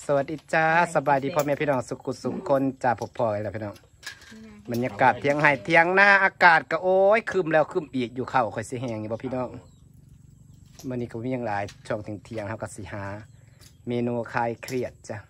สวัสดีจ้าสบายดีพ่อแม่พี่น้องสุขุสุขคนจ้าพบพ่อกันแล้วพี่น้องบรรยากาศเที่ยงไห้เที่ยงหน้าอากาศก็โอ้ยคืมแล้วคืมอีกอยู่เข่าค่อยสิแหงอยู่บ่พี่น้องวันนี้ก็มีอย่างหลายช่วงเที่ยงครับก็สิหาเมนูคลายเครียดจ้ะ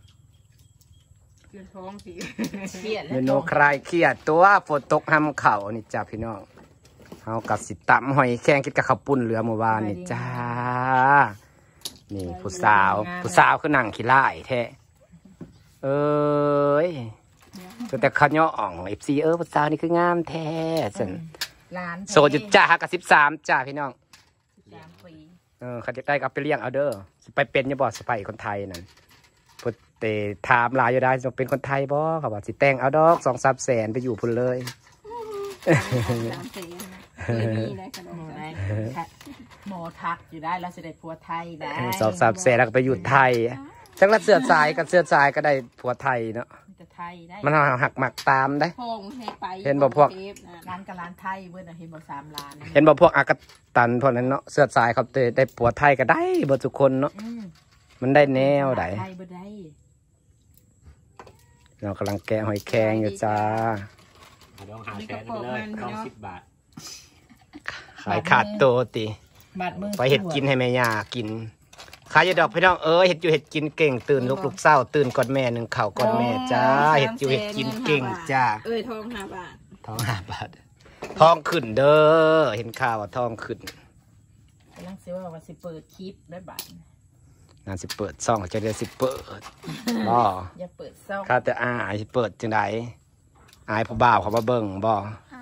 เมนูคลายเครียดตัวฝนตกห้ำเข่านี่จ้าพี่น้องเอากับสิตำหอยแข้งกินกับข้าวปุ้นเหลือเมื่อวานนี่จ้านี่ผู้สาวคือนั่งขี้ไล่แท้เอ้ยแต่ขย่ออ่องเอฟซีผู้สาวนี่คืองามแท้สันโซจุดจ้ากับ13จ้าพี่น้องเขาจะได้กับไปเลี้ยงเอาเด้อไปเป็นยังบ่สไปคนไทยนั่นพุทธถามลายอยู่ได้จะเป็นคนไทยบ่เขาบอกสิแต่งเอาดอก2-3 แสนไปอยู่พุ่นเลยหมอทักอยู่ได้แล้วเสด็จผัวไทยได้ 2-3 แสนแล้วก็ไปอยู่ไทยจังละเสื้อสายกับเสื้อสายก็ได้ผัวไทยเนาะมันหักหมักตามได้เห็นบ่พวกร้านกับร้านไทยเว้ยเห็นบ่3 ล้านเห็นบ่พวกอากตันพวกนั้นเนาะเสื้อสายเขาได้ผัวไทยก็ได้บ่ทุกคนเนาะมันได้แนวไหนเรากำลังแกะหอยแครงอยู่จ้าลองหาแสนเลย10 บาทขายขาดโตติไปเห็ดกินให้แม่ย่ากินขายยาดอกพี่น้องเห็ดอยู่เห็ดกินเก่งตื่นลูกเศร้าตื่นก่อนแม่1เข่าก่อนแม่จ้าเห็ดอยู่เห็ดกินเก่งจ้าทอง5 บาททองขึ้นเด้อเห็นข่าวว่าทองขึ้นกำลังซื้อว่าสิเปิดคลิปได้บาทงานสิเปิดซ่องจะได้สิเปิดบ่อย่าเปิดซ่องข้าแต่สิเปิดจังไดอายพ่อบ่าวเขามาเบิ่งบ่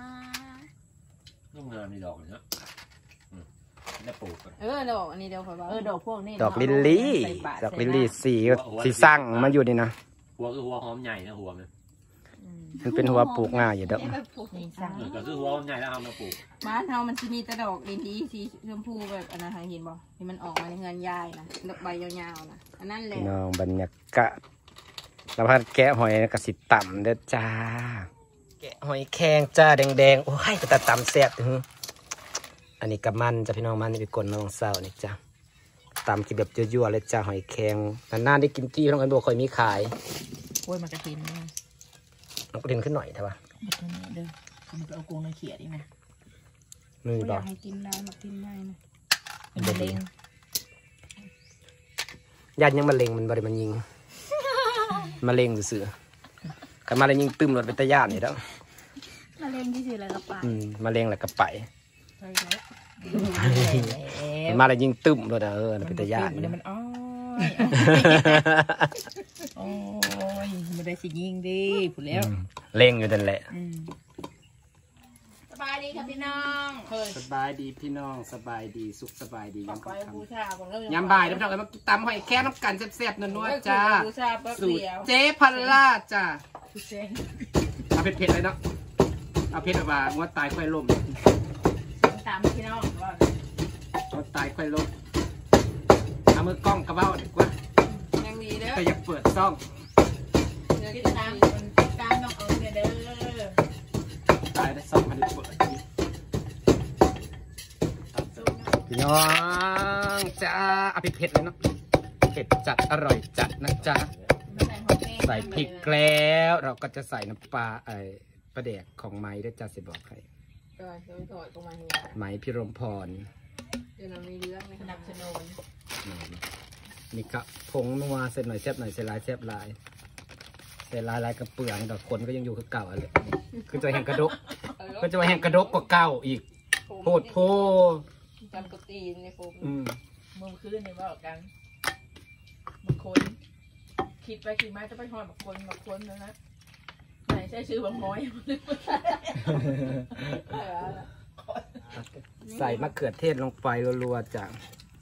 ต้องงานมีดอกเลยนะได้ปลูกดอกอันนี้เดียวพอดอกพวกนี้ดอกลิลลี่สีสั่งมันอยู่นี่นะหัวคือหัวหอมใหญ่นะหัวมันเป็นหัวปลูกง่ายอยู่เด้อก็คือหัวหอมใหญ่แล้วเอามาปลูกบ้านเฮามันจะมีแต่ดอกลิลลี่สีชมพูแบบอันนั้นเห็นบ่ที่มันออกมาในเงินยายนะดอกใบยาวๆนะอันนั้นแหละน้องบรรยากาศแล้วพัดแกะหอยกระสิต่ำเด้อจ้าแกะหอยแข็งจ้าแดงๆโอ้ยแต่ต่ำแซ่บอันนี้กับมันจะพี่น้องมันนี่เป็นกลน้องเศร้านี่จ้าตำกินแบบยั่วๆเลยจ้าหอยแข็งนานๆได้กินจี้น้องอันบัวคอยมีขายโอ้ยมันกระถินน้องกระถินขึ้นหน่อยใช่ปะเด้อมันไปเอากรงในเขียดอีกนะนี่บอกอยากให้กินได้มากินได้นะมะเร็งยันยังมะเร็งมันบริมันยิงมะเร็งซื่อๆกันมาเลยยิงตึมรถเป็นตะย่านนี่แล้วมะเร็งที่สื่ออะไรก็ไปมะเร็งอะไรก็ไปมาเลยยิงตึมรถเป็นตะย่านมันโอ้ยไม่ได้สิยิงดิพูดแล้วเล่งอยู่นั่นแหละสบายดีครับพี่น้องสบายดีพี่น้องสบายดีสุขสบายดียำบ่ายพี่น้องมาตำหอยแค่น้ำกันแซ่บๆนัวๆจ้าสูตรเจ๊พันล่าจ้าเอาเผ็ดๆเลยเนาะเอาเผ็ดแบบว่างวดตายค่อยล่มตามพี่น้องงวดตายค่อยล่มเอามือกล้องกระเบ้าดีกว่ายังดีเด้อแต่อยากเปิดซ่องติดตามน้องเด้อตายได้ซ่องมันเปิดพี่น้องจ้าเอาเผ็ดเลยเนาะเผ็ดจัดอร่อยจัดนะจ๊ะใส่พริกแล้วเราก็จะใส่น้ำปลาปลาแดกของไม้ได้จ้าสิบอกใครไม้พิรมพรนี่ก็ผงนัวเสร็จหน่อยแซ่บหน่อยเสร็จลายแซ่บลายเสร็จลายกระเปื่องดอกคนก็ยังอยู่คือเก่าอะไรคือจะแห่งกระดกก็จะแห่งกระดกกว่าเก่าอีกโพดโพจำกตีนในผมมือคืนในว่ากันบางคนคิดไปคิดมาจะไปหอยบางคนนะฮะไหนใช้ชื่อบางน้อยใส่มะเขือเทศลงไปรัวๆจ้ะ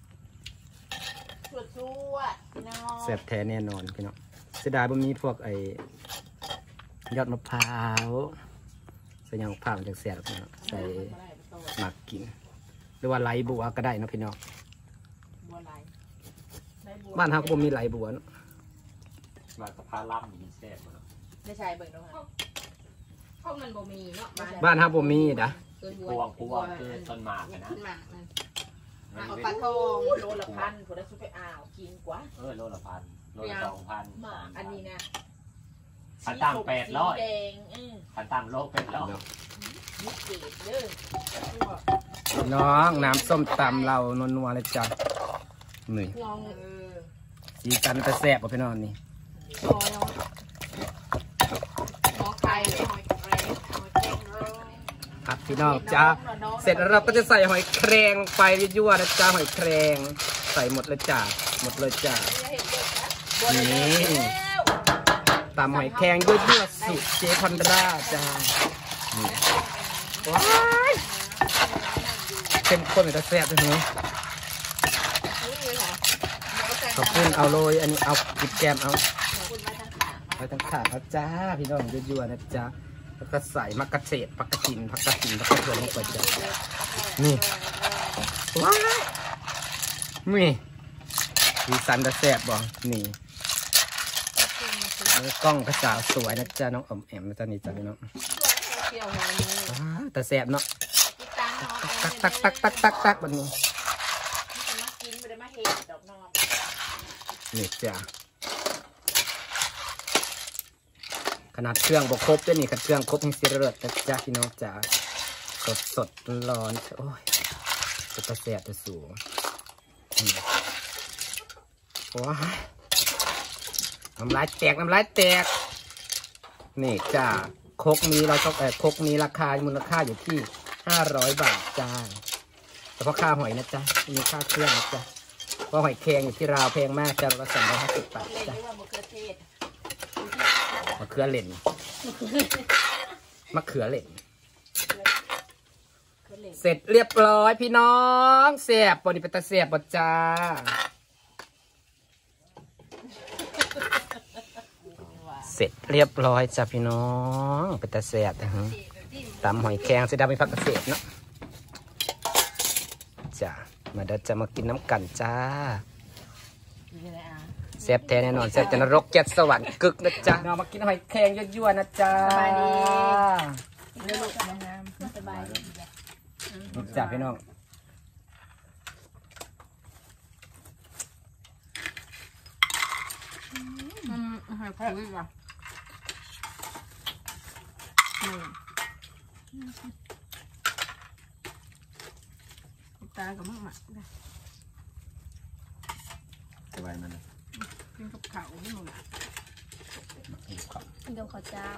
แซ่บแท้แน่นอนพี่น้องเสียดายบ่มีพวกยอดมะพร้าวใส่ยางมะพร้าวมันจะแซ่บนะใส่หมักกินหรือว่าไหลบัวก็ได้นะพี่น้องบ้านเขาก็มีไหลบัวเนาะมากระเพาะล่ำมีแซ่บเนาะไม่ใช่เบิกน้องห้องมันบ่มีเนาะบ้านเขาบ่มีนะพวงคือต้นหมากนะเอาปลาทองโลละ1,000คนละซุปไปกินกว่าโลละ1,000 โลละ2,000 มาอันนี้นะพันตาม800 แดงพันตามโล800 นี่เกล็ดเด้อน้องน้ำส้มตำเรานัวๆเลยจ้ะนี่ลองสีสันจะแซ่บกว่าพี่น้องนี่หมอไข่หอยแครงครับพี่น้องจ้าเสร็จแล้วเราก็จะใส่หอยแครงลงไปยั่วๆนะจ้าหอยแครงใส่หมดเลยจ้าหมดเลยจ้านี่ตำหอยแครงยั่วๆสุดเจพันดาจ้าว้ายเข้มข้นเลยจะแซ่บเลยหนูขอบคุณเอาโรยอันนี้เอากิบแกมเอาไว้ทั้งขาเอาจ้าพี่น้องยั่วๆนะจ้าแล้วก็ใส่มะกระเฉดผักกระถินผักกระเทียมลงไปจ้านี่ว้ายนี่สีสันจะแซ่บบ่นี่กล้องกระสาวสวยนะจ้าน้องอมแอมนะจ้านี่จ้าพี่น้องแต่แซ่บเนาะตักแบบนี้นี่จ้าขนาดเครื่องบกครบด้วยนี่ขนาดเครื่องครบให้เสียเลือดนะจ้าพี่น้องจ้าสดร้อนโอ้ยจะแซ่บจะสูงว้าน้ำลายแตกนี่จ้าครกนี้เราต้องครกนี้ราคามูลค่าอยู่ที่500 บาทจ้าแต่เพราะค่าหอยนะจ๊ะมีค่าเครื่องนะจ๊ะเพราะหอยแครงอยู่ที่ราวแพงมากจ้าเรา250 บาทจ้ะมะเขือเหล่นเสร็จเรียบร้อยพี่น้องเสียบบนี่เป็นตาเสียบบจ้าเสร็จเรียบร้อยจ้าพี่น้องเป็นตาเสียบนะฮะตำหอยแครงเสร็จแล้วมีผักกระเฉดเนาะจ้ามาเดี๋ยวจะมากินน้ำกันจ้าแซ่บแท้แน่นอนแซ่บจะนรกเจ็ดสวรรค์กึกนะจ๊ะเรามากินหอยแครงยั่วๆนะจ๊ะสบายดีเรื่องลูกน้ำสบายดีจ้าพี่น้องหอยแครงอ่ะตากับมากมากสบายมันกินกับข้าวไม่หมดกินกับข้าวเจ้า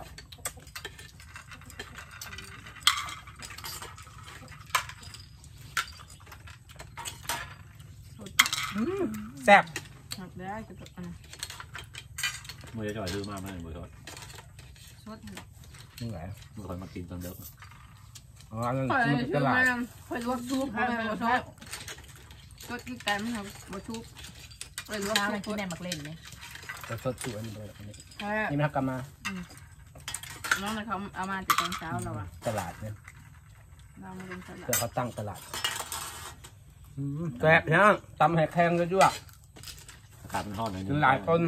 แซ่บได้จะตัวอันมือจะจ่อยดื้อมากเลยมือจ่อยสดนี่ไงมือคอยมากินตอนเด็กอ๋อมันเป็นตลาดคอยลวกซุปให้มันชอบก็กินแต่ไม่ทำบะชุบไปลวกซุปกินแหนมมักเล่นเนี่ยจะสดสวยเลยนี่ไม่ทักกลับมาน้องเขาเอามาติดตอนเช้าเราอะตลาดเนี่ยเรามาเล่นตลาดเดี๋ยวเขาตั้งตลาดแซ่บเนี่ยตำแหกแข้งด้วยอากาศมันร้อนเลยหลายคน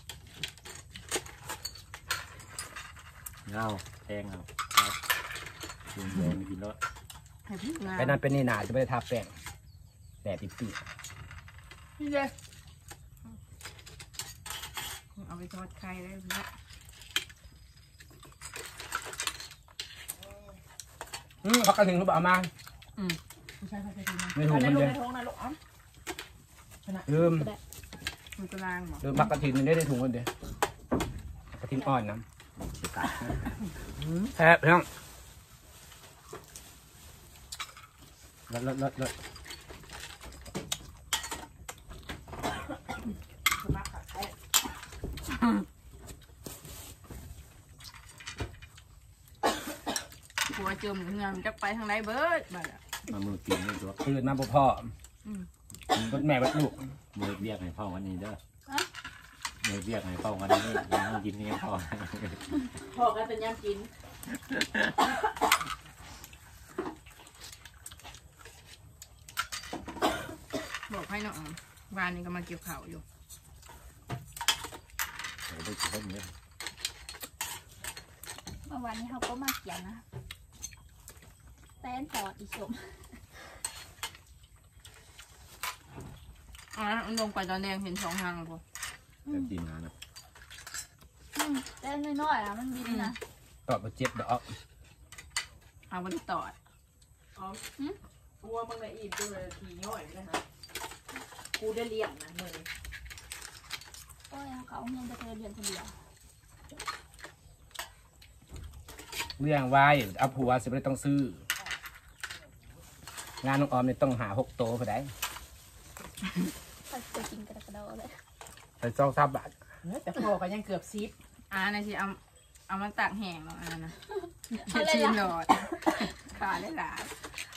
เงาแทงเอากินแดงกินรสไปนั่นเป็นนี่หนาจะไม่ได้ทาแป้งแต่ปีนี่เลยเอาไปทอดไข่ได้ไหมพักกระถิ่นเขาบอกเอามาไม่ถูกมันเลยลืมพักกระถิ่นได้ถุงกันเดียวกระถิ่นอ่อนนะแซ่บพี่น้องลดหัวจมเงินจะไปทางไหนเบิร์ดบ้ามามือกินนี่ตัวตื่นมาพ่อรถแม่รถลูกมือเรียกให้พ่อวันนี้เด้อมือเรียกให้พ่อวันนี้ยังกินนี่พ่อพ่อก็เป็นย่างกินบอกให้น้องวานนี้ก็มาเกี่ยวข่าวอยู่เมื่อวานนี้เขาก็มาเกี่ยวนะแต้นตอดอีสมลงไปตอนแดงเห็น2 ทางพอแต่กินนะเต้นน้อยๆอ่ะมันบินนะตอดมาเจ็บดอกเอามันตอดอ๋อวัวมันละอีกเลยทีย่อยนะฮะกูได้เลี้ยงนะเลยโอ้ยเขาเงินจะเธอเรียนคนเดียวเลี้ยงไว้เอาผัวสิไม่ต้องซื้อ งานน้องออมเนี่ยต้องหา6 โตพอได้ถ้าจะกินกระโดดเลยไป2-3 บาทแต่พอก็ยังเกือบซิปนะที่เอามันตากแห้งเนาะนะชีนหลอดขาได้หลาย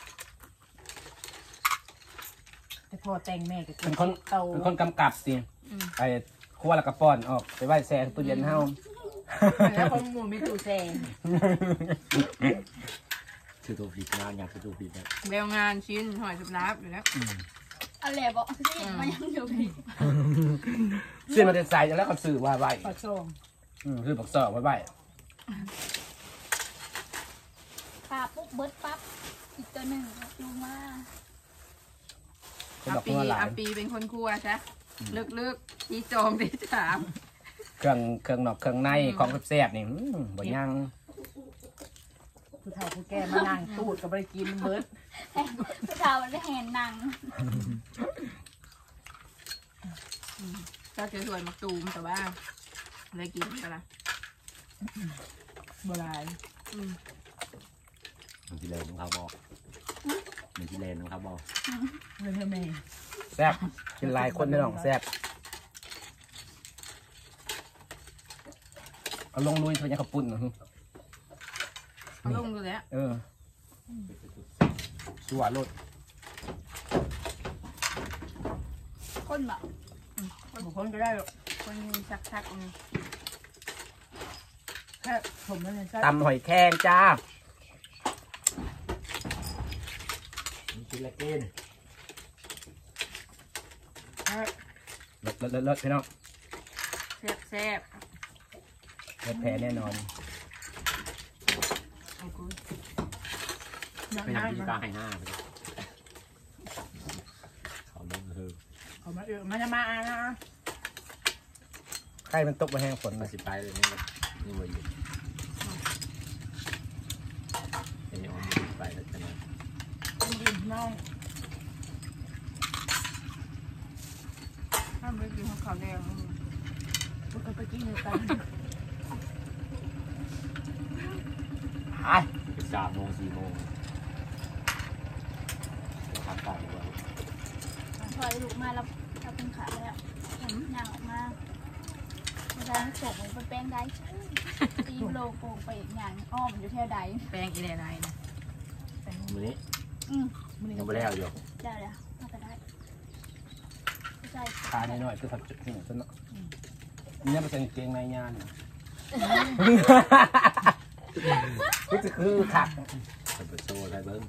แต่พอแต่งแม่ก็เป็นคนกำกับสิไอ้ครัวแล้วก็ป้อนออกไปไว้แช่ตู้เย็นเฮาแล้วคนหมูมีตู้แซงคือตัวผิดงานอยากคือตัวผิดนะเบลงานชิ้นหอยสุบนับอยู่แล้วอะไรบอกสิมันยังอยู่พี่ซื้อมาแต่ใส่แล้วก็ซื้อไว้ปลาส้มซื้อปักซอกไว้ปลาปุ๊บเบิร์ดปั๊บอีกตัวหนึ่งดูมาเป็นดอกบัวหลายอาปีเป็นคนครัวใช่ลึกๆที่จองที่ถามเครื่องนอกเครื่องในของแซ่บๆนี่บ่ยังผู้เฒ่าผู้แก่มานั่งตูดกับบริกินเบิร์ดผู้ชายได้เห็นหนังก็จะสวยมักตูมแต่ว่าเลยกินก็ละโบราณมันที่เลนของเขาบอกมันที่เลนของเขาบอกเลยแม่แซ่บกินหลายคนไม่ต้องแซ่บเอาลงลุยเพื่อนยังขับปุ่นเหรอเอาลงดูแล้วสัวรถคนแบบบางคนก็ได้คนชักแค่ผมนั่นเองตำหอยแครงจ้ามันกินละกินเลิศพี่น้องแซ่บเลิศแพ้แน่นอนไปทำที่กลางให้หน้าไปเขาเล่นคือเอามามันจะมานะไข่มันตกมาแห้งฝนมามาสิไปเลยนี่มาอยู่ไอ้ออมไปแล้วจะมาดินน้องถ้าไม่กินข้าวแดงก็ไปกินกันไอ้ 3 โมง 4 โมงทำต่างกันพอลูกมาเราเป็นขาแล้วหนังออกมาไม่ได้ส่งไปแป้งได้ตีโลโก้ไปอีกอย่างอ้อมอยู่แถวใดแป้งอีเดนไนนะมื้อนี้มันยังไม่แล้วอยู่ได้แล้วน่าจะได้ใช่ขาหน่อยๆคือผัดจุดนี่ต้นเนาะนี่มันเป็นเกงในยานนี่คือขักเป็นโซ่อะไรเบิ้ง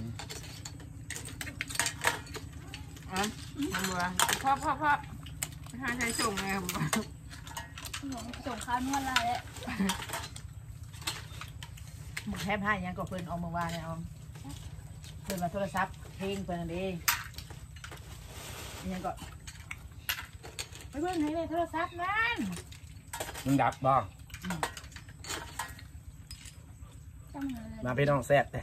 อ๋อทำบัวพ่อถ้าใช้ส่งไงผมส่งข้าวนวดอะไรแล้วมึงแทบให้ยังก็เพิ่นเอามือวางเนี่ยเอาเพิ่นมาโทรศัพท์เพลงเพิ่นนั่นเองยังก็ไปเพิ่นให้ในโทรศัพท์นั่นมึงดับบ้องจังเลยมาพี่น้องแซ่บเลย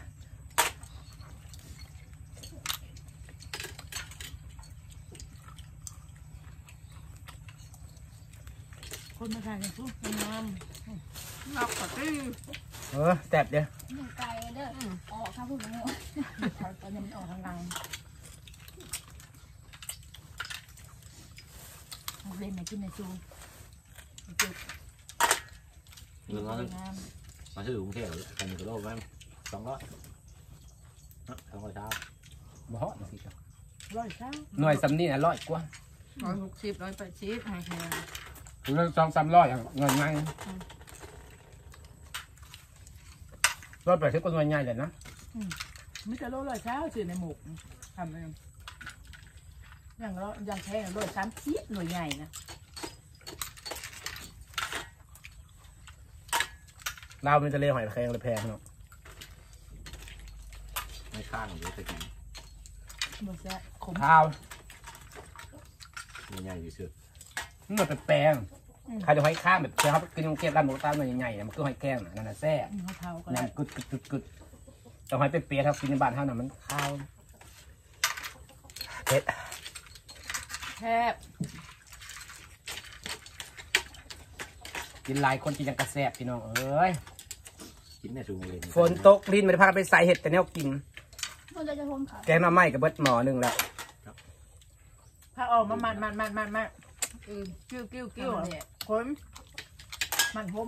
คนมาทานกันทุกงามนอกจากที่แซ่บเด้อหนึ่งไก่เด้อออกข้าวผู้หญิงตอนนี้มันออกทางหลังเล่นในกินในซูจุดมึงเอามาซื้อกรุงเทพกันอยู่กับโลกมั้ง200เช้าบ่ฮอดนะพี่ครับร้อยเช้าหน่วยสำนี่100 กว่า 160 180ให้แค่หรือ200-300เงินง่าย180ก็หน่วยใหญ่เลยนะมิจะโลร้อยเช้าสื่อในหมกทำเลยอย่างแค่130หน่วยใหญ่นะลาวมีทะเลหอยแครงเลยแพงเนาะไม่ข้างหรือตะกี้หมดแล้วขมข้าวใหญ่อยู่สุดมันเป็นแปลงใครจะหอยข้ามแบบเจ้ากินเก็บร้านหมูตาหน่อยใหญ่ๆมันคือหอยแกงนั่นน่ะแซ่บเท่าก็นั่ได้นกึดต้องหอยเปียกๆครับกินในบ้านเท่านั้นมันข้าวเผ็ดแทบกินหลายคนกินยังกระแซ่บพี่น้องเอ้ยกินแม่สูงเลยฝนตกลิ้นไม่ได้พาไปใส่เห็ดแต่แนวกินมันจะทนขาแกงมาไหม้กับเบิดหมอหนึ่งแล้วถ้าออกมามันกิ้วคนมันโฮม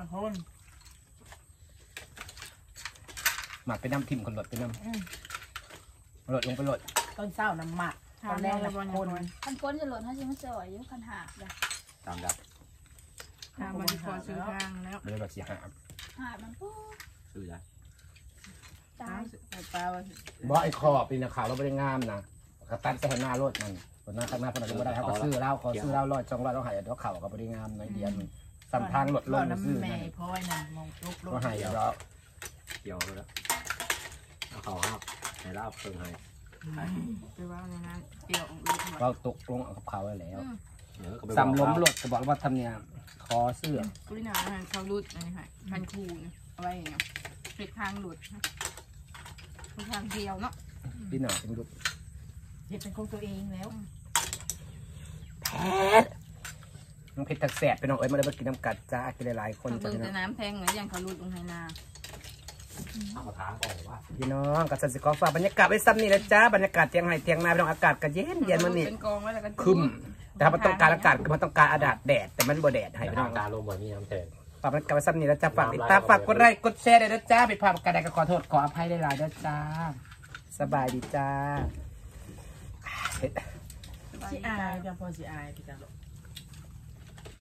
หมักไปน้ำทิมคนหลดไปน้ำหลดลงไปหลดต้นเศร้าน้ำหมักตอนแรกละคนคันก้นจะหล่นถ้าจริงมันสวยอยู่คันหาบเลยตามดับทางมันพอซื้อทางแล้วเลยแบบสีหาบหาบมันปุ๊บซื้อได้ตายปลาบ่ไอ้คอปีนขาวเราไม่ได้งามนะกระตันใส่หน้ารถมันคนหน้าข้างหน้าคนนั้นก็ได้เขาก็ซื้อเหล้าขอซื้อเหล้า100 200ต้องหายเดี๋ยวเข่าก็ไม่ได้งามน้อยเดียวสัมทางหลดลงซื้อน้ำแม่พ่อยน่ะมองลุกก็หายแล้วเกี่ยวแล้วเอาเขาห้าในลาบเพิ่งให้ไปว่าในนั้นเกี่ยวลุกเราตกลงกับเขาไว้แล้วก็ไปซ้ำล้มหลดก็บอกว่าทำเนี่ยคอเสื้อกุลินาเขาลุดอะไรค่ะพันคูเอาไว้อย่างเงี้ยเผ็ดทางหลุดทางเดียวเนาะพี่หนาเป็นดุเห็ดเป็นของตัวเองแล้วน้องเพชรตักแสบไปน้องเอ้ยมาได้มากินน้ำกัดจ้ากินหลายๆคนเขาจ้าเบิ่งพี่น้แต่องน้ำแทงเหมือนอย่างเขาลุดลงในนาเอามาทางก่อนว่าพี่น้องกับสันสิขอฝากบรรยากาศไว้ซ้ำนี่นะจ้าบรรยากาศเทียงไห่เทียงนาพี่น้องอากาศก็เย็นเย็นมันนี่เป็นกองไว้แล้วก็คึมแต่มันต้องการอากาศมันต้องการอากาศแดดแต่มันบ่แดดให้พี่น้องการลงบ่มีน้ำแทงฝากบรรยากาศไว้ซ้ำนี่นะจ้าฝากติดตามฝากกดไลค์กดแชร์ด้วยนะจ้าผิดพลาดประการใดก็ขอโทษขออภัยได้หลายนะจ้าสบายดีจ้าสิอายจะพอสิอายพี่จ้า